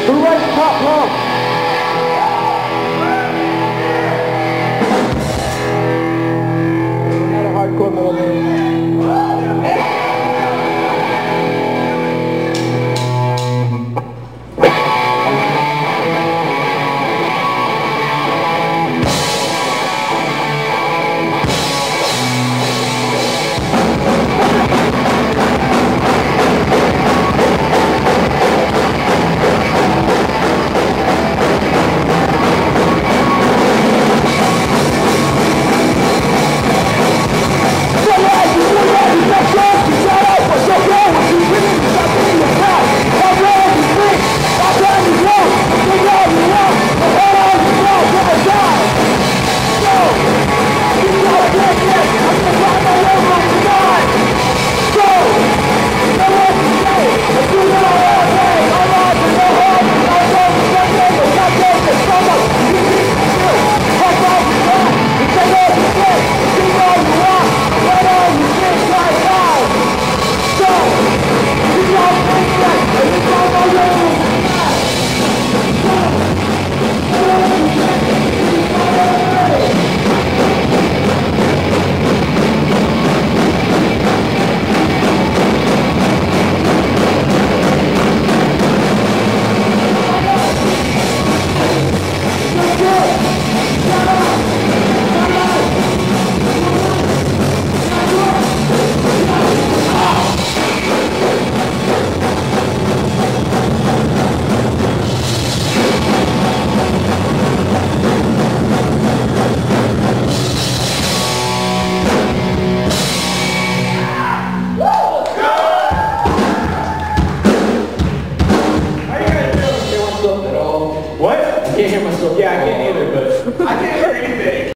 Who writes top love? We're not a hardcore metal band. What? I can't hear myself. Yeah, I can't either, but I can't hear anything.